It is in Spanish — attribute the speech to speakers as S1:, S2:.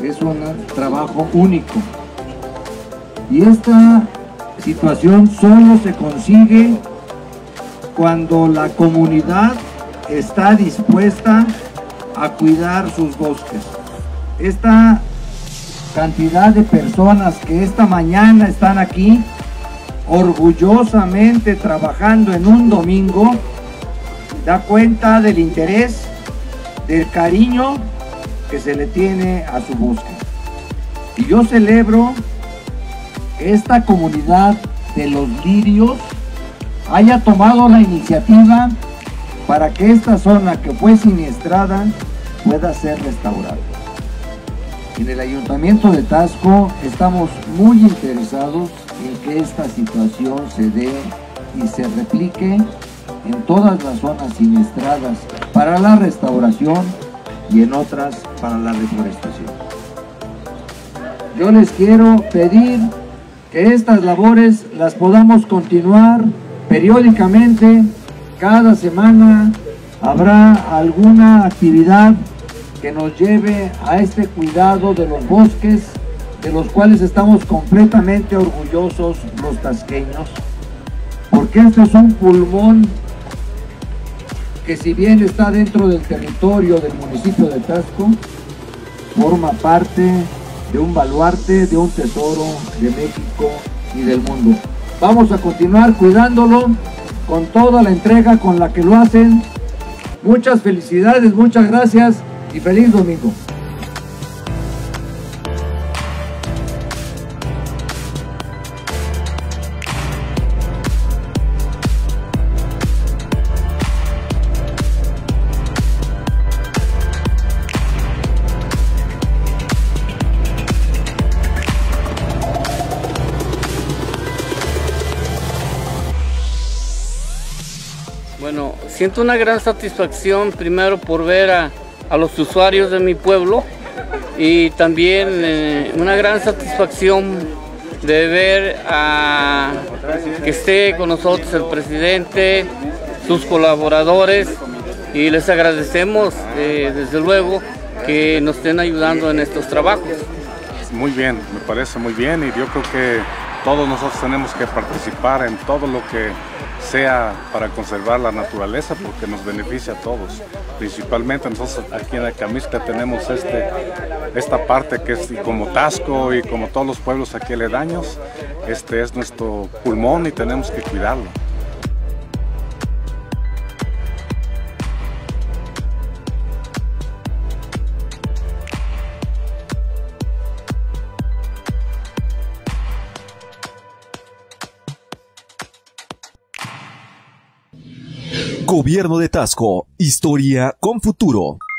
S1: es un trabajo único. Y esta situación solo se consigue cuando la comunidad está dispuesta a cuidar sus bosques. Esta cantidad de personas que esta mañana están aquí orgullosamente trabajando en un domingo da cuenta del interés, del cariño que se le tiene a su bosque. Y yo celebro que esta comunidad de los lirios haya tomado la iniciativa para que esta zona que fue siniestrada pueda ser restaurada. En el Ayuntamiento de Taxco estamos muy interesados en que esta situación se dé y se replique en todas las zonas siniestradas para la restauración y en otras para la reforestación. Yo les quiero pedir que estas labores las podamos continuar periódicamente. Cada semana habrá alguna actividad que nos lleve a este cuidado de los bosques, de los cuales estamos completamente orgullosos los tasqueños, porque este es un pulmón que, si bien está dentro del territorio del municipio de Taxco, forma parte de un baluarte, de un tesoro de México y del mundo. Vamos a continuar cuidándolo con toda la entrega con la que lo hacen. Muchas felicidades, muchas gracias y feliz domingo.
S2: Bueno, siento una gran satisfacción primero por ver a los usuarios de mi pueblo y también una gran satisfacción de ver que esté con nosotros el presidente, sus colaboradores, y les agradecemos desde luego que nos estén ayudando en estos trabajos.
S3: Muy bien, me parece muy bien, y yo creo que todos nosotros tenemos que participar en todo lo que sea para conservar la naturaleza, porque nos beneficia a todos. Principalmente nosotros aquí en Acamixtla tenemos esta parte que es, y como Taxco y como todos los pueblos aquí aledaños, este es nuestro pulmón y tenemos que cuidarlo.
S4: Gobierno de Taxco, historia con futuro.